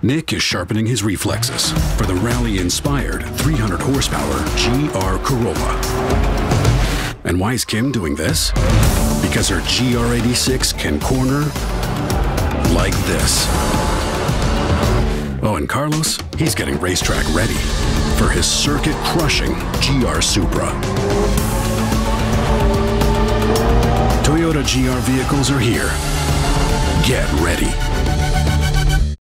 Nick is sharpening his reflexes for the rally-inspired 300 horsepower GR Corolla. And why is Kim doing this? Because her GR86 can corner like this. Oh, and Carlos, he's getting racetrack ready for his circuit-crushing GR Supra. Toyota GR vehicles are here. Get ready.